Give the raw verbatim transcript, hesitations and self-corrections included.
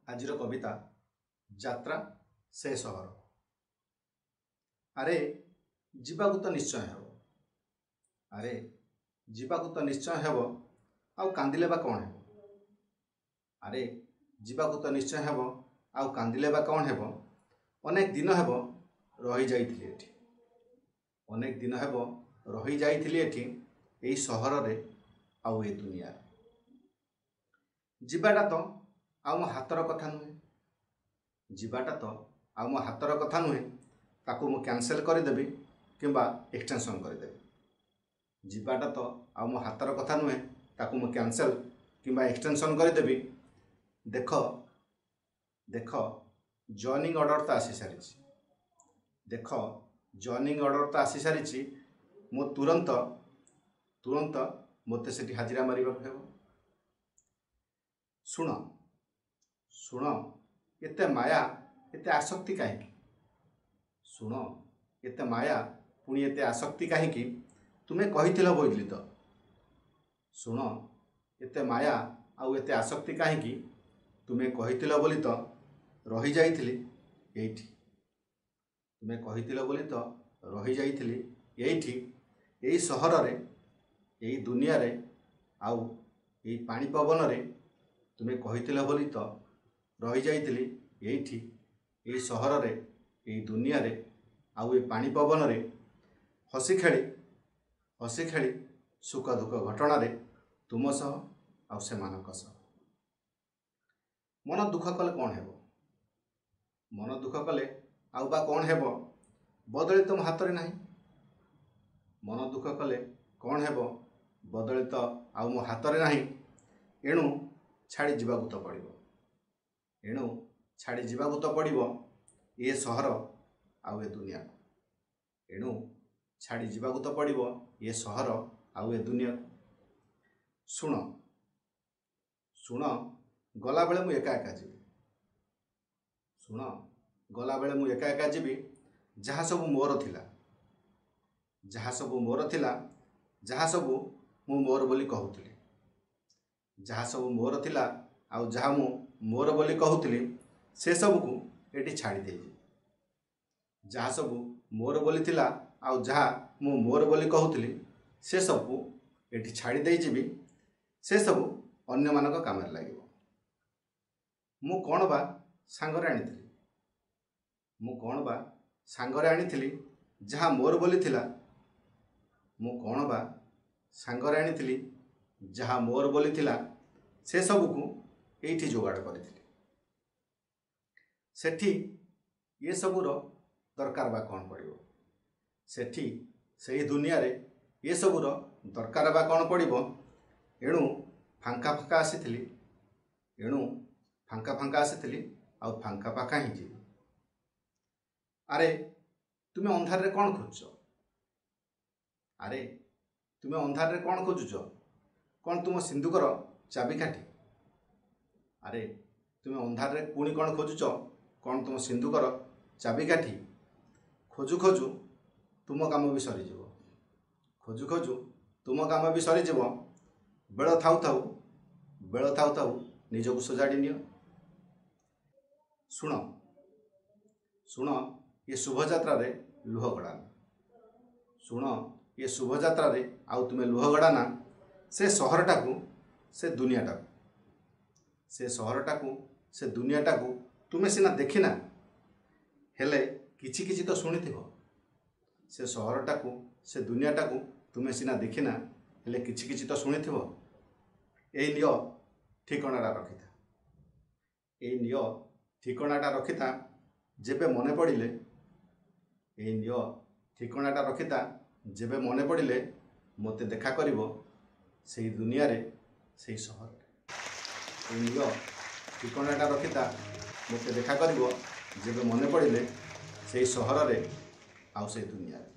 आजिर कविता यात्रा से सहर। आरे जीवाकू तो निश्चय हेब, आरे जीवाकू तो निश्चय हेब, आउ कांदिले बा कौन हेब। आरे जीवाकू तो निश्चय हेब, आउ कांदिले बा कौन हेब। अनेक दिन हेब रही जाइथिली एठी, अनेक दिन हेब रही जाइथिली एठी एई सहर रे आउ ए दुनिया। जीवाटा तो आउ मो हातर कथा नुहे, जीवाटा तो आउ मो हातर कथा नुहे, ताकू मु कैंसिल करदेवी किंबा एक्सटेंशन करदेवी। जीवाटा तो आउ मो हातर कथा नुहे, ताकू मु कैंसिल किंबा एक्सटेंशन करदेवी। देख देख जॉइनिंग ऑर्डर तो आसी सारी, देख जॉइनिंग ऑर्डर तो आसी सारी। मो तुरंत तुरंत मते सेठी हाजिरा मारिबा हेब। शुण शुण एते माया एते आसक्ति कहीं, शुण एते माया पुणी एते आसक्ति कहीं तुम्हें कही बोली तो। शुण एते माया आउ एते आसक्ति कहीं तुम्हें कही बोली तो रही जाइथिली एठी, तुम्हें कही बोली तो रही जाइथिली एठी एई सहर रे एई दुनिया रे आउ एई पानी पवन रे। तुम्हें कही बोली तो रही जाइथिली एठी एई सहर रे एई दुनिया रे आउ ए पानी पवन रे। हसी खेली हसी खेली सुख दुख घटना रे तुम सह आउ सेमानक सह। मन दुख कले कौन हेब, मन दुख कले आउ बा कौन हेब। बदली तुम हाथ रे नहीं, मन दुख कले कौन हेब। बदली तो आउ मो हाथ रे नहीं। एणु छाड़ी जीवाकू तो पड़िबो, एणु छाड़ी जीवाकू तो पड़िबो ये सहर आउ ए दुनिया। एणु छाड़ी जीवाकू तो पड़िबो ये सहर आउ ए दुनिया। शुण शुण गला बेले मु एका एका जीवी, शुण गला बेले मु एका एका जीवी। जहाँ सबू मोर थिला, जहाँ सबू मोर थिला, जहाँ सबू मु मोर बोली कहूतिली, जहाँ सबू मोर थिला आउ जहाँ मु मोर बोली कहूतिली से सबू को एटी छाड़ी देजी। जहाँ सबू मोर बोली थिला आउ जहाँ मु मोर बोली कहूतिली से सबू एटी छाड़ी देई जीवी। से सबू अन्य मानक कामरे लागिबो। मु कोन बा सांगरे आनिथिली, मु कोन बा सांगरे आनिथिली जहाँ मोर बोली थिला। मु कोन बा सांगरे आनिथिली जहाँ मोर बोली थिला। से सबू को एठी जोगाड़ करिथिली। सेठी ये सबूर दरकार बा कौन पड़िबो, सेठी सही दुनिया रे ये सबूर दरकार बा कौन पड़िबो। एणु फांका फांका आसीथिली, एणु फांका फांका आसीथिली आउ फांका फांका ही जीवी। आरे तुमे अंधार रे कौन खोजुच, आरे तुमे अंधार रे कौन खोजुच। कौन तुम सिंधुकर चाबिकाठी, आरे तुमे अंधार रे पुणी कौन खोजुच। कौन तुम सिंधुकर चाबिकाठी। खोजु खोजु तुम काम भी सरीजिव, खोजु खोजु तुम काम भी सरीजिव। बेल थाउ थाउ बेल थाउ थाउ निजକୁ सजाड़ी नियो। शुण शुण ये शुभयात्रा रे लुह गड़ाना, शुण ये शुभयात्रा रे आउ तुमे लुह गड़ाना। से सहरटा को से दुनियाटा को, से सहरटा को से दुनियाटा को तुमे सिना देखिना, हेले किछि किछि तो शुणिथिबो। से सहरटा को से दुनियाटा को तुमे सिना देखिना, हेले किछि किछि तो शुणिथिबो। एई नियो ठिकणाटा रखिथा, एई नियो ठिकणाटा रखिथा। जेबे मने पड़िले, एई नियो ठिकणाटा रखिथा। जेबे मने पड़िले मते देखा करिवो सेई दुनिया रे सेई सहर रे। एई नियो ठिकणाटा रखिथा। मते देखा करिवो जेबे मने पड़िले सेई सहर रे आउ सेई दुनिया रे।